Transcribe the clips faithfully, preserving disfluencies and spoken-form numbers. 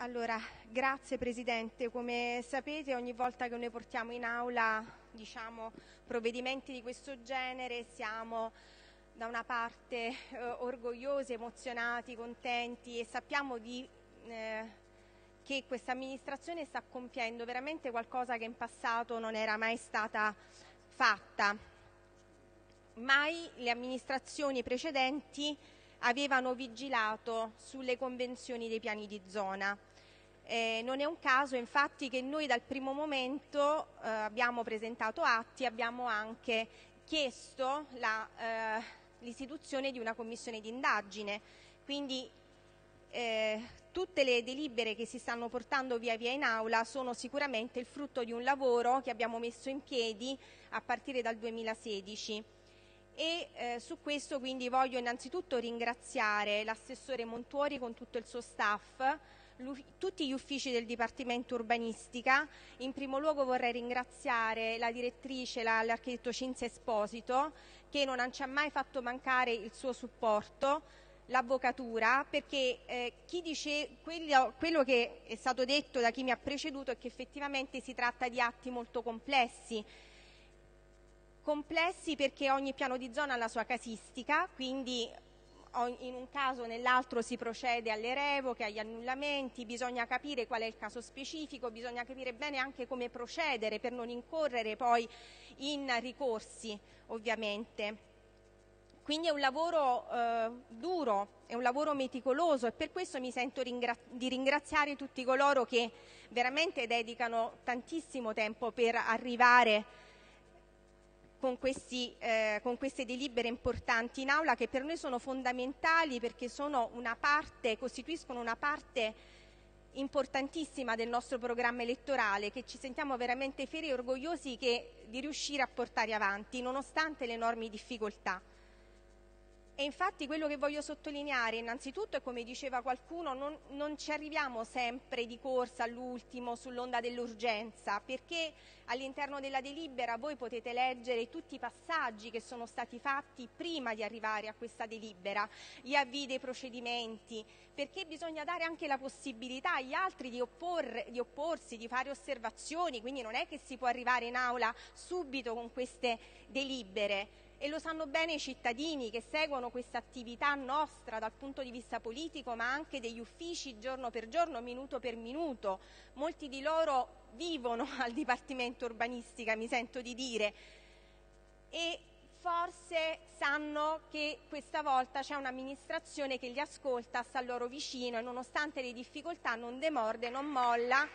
Allora, grazie Presidente. Come sapete, ogni volta che noi portiamo in aula, diciamo, provvedimenti di questo genere, siamo da una parte eh, orgogliosi, emozionati, contenti e sappiamo di, eh, che questa amministrazione sta compiendo veramente qualcosa che in passato non era mai stata fatta. Mai le amministrazioni precedenti avevano vigilato sulle convenzioni dei piani di zona. Eh, non è un caso infatti che noi dal primo momento eh, abbiamo presentato atti, abbiamo anche chiesto eh, l'istituzione di una commissione d'indagine, quindi eh, tutte le delibere che si stanno portando via via in aula sono sicuramente il frutto di un lavoro che abbiamo messo in piedi a partire dal duemilasedici. E eh, su questo quindi voglio innanzitutto ringraziare l'assessore Montuori con tutto il suo staff, tutti gli uffici del Dipartimento Urbanistica. In primo luogo vorrei ringraziare la direttrice, l'architetto Cinzia Esposito, che non ci ha mai fatto mancare il suo supporto, l'avvocatura, perché eh, chi dice quello, quello che è stato detto da chi mi ha preceduto è che effettivamente si tratta di atti molto complessi. Complessi perché ogni piano di zona ha la sua casistica, quindi in un caso o nell'altro si procede alle revoche, agli annullamenti, bisogna capire qual è il caso specifico, bisogna capire bene anche come procedere per non incorrere poi in ricorsi, ovviamente. Quindi è un lavoro eh, duro, è un lavoro meticoloso e per questo mi sento ringra- di ringraziare tutti coloro che veramente dedicano tantissimo tempo per arrivare Con, questi, eh, con queste delibere importanti in aula, che per noi sono fondamentali perché sono una parte, costituiscono una parte importantissima del nostro programma elettorale, che ci sentiamo veramente fieri e orgogliosi che, di riuscire a portare avanti nonostante le enormi difficoltà. E infatti quello che voglio sottolineare innanzitutto è, come diceva qualcuno, non, non ci arriviamo sempre di corsa all'ultimo sull'onda dell'urgenza, perché all'interno della delibera voi potete leggere tutti i passaggi che sono stati fatti prima di arrivare a questa delibera, gli avvii dei procedimenti, perché bisogna dare anche la possibilità agli altri di, opporre, di opporsi, di fare osservazioni, quindi non è che si può arrivare in aula subito con queste delibere. E lo sanno bene i cittadini che seguono questa attività nostra dal punto di vista politico, ma anche degli uffici giorno per giorno, minuto per minuto. Molti di loro vivono al Dipartimento Urbanistica, mi sento di dire, e forse sanno che questa volta c'è un'amministrazione che li ascolta, sta loro vicino e nonostante le difficoltà non demorde, non molla.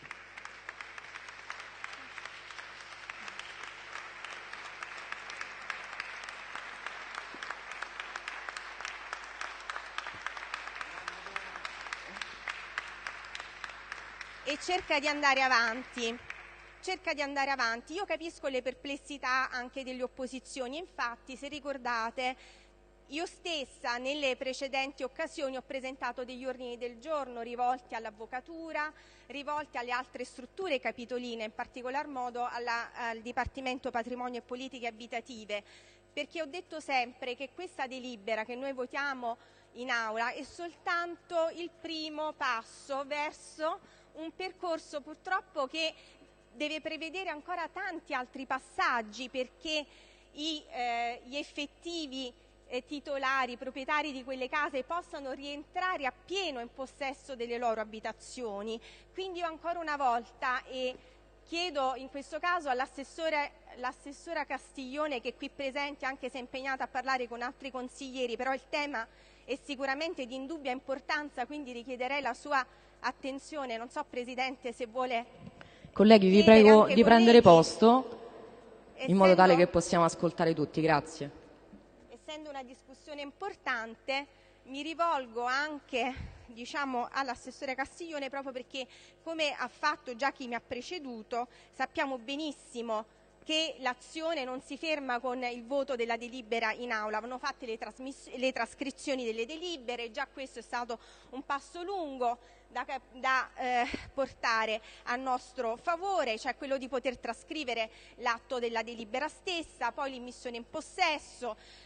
E cerca di andare avanti, cerca di andare avanti. Io capisco le perplessità anche delle opposizioni, infatti se ricordate io stessa nelle precedenti occasioni ho presentato degli ordini del giorno rivolti all'avvocatura, rivolti alle altre strutture capitoline, in particolar modo alla, al Dipartimento Patrimonio e Politiche Abitative, perché ho detto sempre che questa delibera che noi votiamo in aula è soltanto il primo passo verso un percorso purtroppo che deve prevedere ancora tanti altri passaggi, perché i, eh, gli effettivi eh, titolari, proprietari di quelle case possano rientrare appieno in possesso delle loro abitazioni. Quindi io ancora una volta e chiedo in questo caso all'assessora Castiglione, che è qui presente anche se è impegnata a parlare con altri consiglieri, però il tema è sicuramente di indubbia importanza, quindi richiederei la sua attenzione. Non so, Presidente, se vuole. Colleghi, vi prego di prendere posto in modo tale che possiamo ascoltare tutti. Grazie. Essendo una discussione importante, mi rivolgo anche, diciamo, all'assessore Castiglione, proprio perché, come ha fatto già chi mi ha preceduto, sappiamo benissimo che l'azione non si ferma con il voto della delibera in aula, vanno fatte le, le trascrizioni delle delibere, già questo è stato un passo lungo da, da eh, portare a nostro favore, cioè quello di poter trascrivere l'atto della delibera stessa, poi l'immissione in possesso.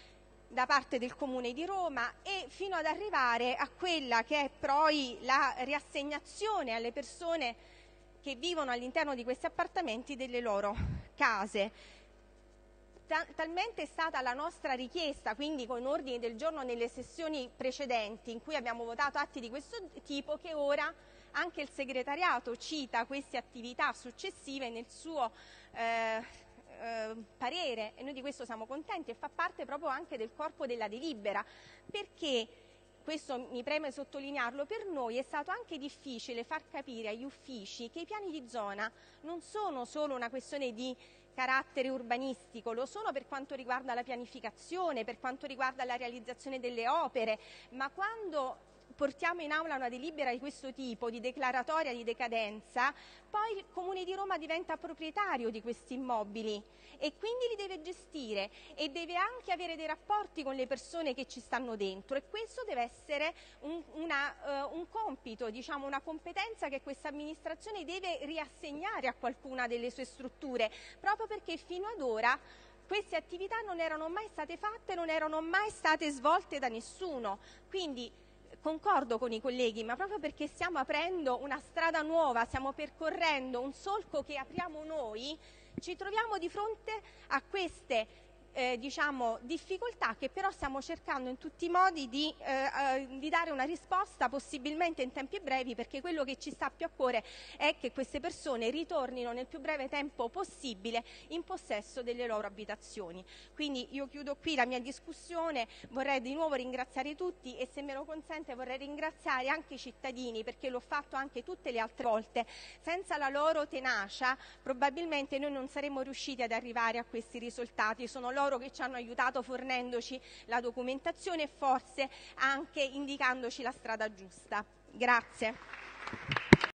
da parte del Comune di Roma, e fino ad arrivare a quella che è poi la riassegnazione alle persone che vivono all'interno di questi appartamenti delle loro case. Talmente è stata la nostra richiesta, quindi con ordini del giorno nelle sessioni precedenti in cui abbiamo votato atti di questo tipo, che ora anche il segretariato cita queste attività successive nel suo eh, Eh, parere, e noi di questo siamo contenti, e fa parte proprio anche del corpo della delibera, perché, questo mi preme sottolinearlo, per noi è stato anche difficile far capire agli uffici che i piani di zona non sono solo una questione di carattere urbanistico, lo sono per quanto riguarda la pianificazione, per quanto riguarda la realizzazione delle opere, ma quando portiamo in aula una delibera di questo tipo, di declaratoria di decadenza, poi il Comune di Roma diventa proprietario di questi immobili e quindi li deve gestire e deve anche avere dei rapporti con le persone che ci stanno dentro, e questo deve essere un, una, uh, un compito, diciamo una competenza che questa amministrazione deve riassegnare a qualcuna delle sue strutture, proprio perché fino ad ora queste attività non erano mai state fatte, non erano mai state svolte da nessuno. Quindi concordo con i colleghi, ma proprio perché stiamo aprendo una strada nuova, stiamo percorrendo un solco che apriamo noi, ci troviamo di fronte a queste eh, diciamo, difficoltà che però stiamo cercando in tutti i modi di, eh, di dare una risposta possibilmente in tempi brevi, perché quello che ci sta più a cuore è che queste persone ritornino nel più breve tempo possibile in possesso delle loro abitazioni. Quindi io chiudo qui la mia discussione, vorrei di nuovo ringraziare tutti e, se me lo consente, vorrei ringraziare anche i cittadini, perché l'ho fatto anche tutte le altre volte. Senza la loro tenacia probabilmente noi non saremmo riusciti ad arrivare a questi risultati. Sono loro che ci hanno aiutato fornendoci la documentazione e forse anche indicandoci la strada giusta. Grazie.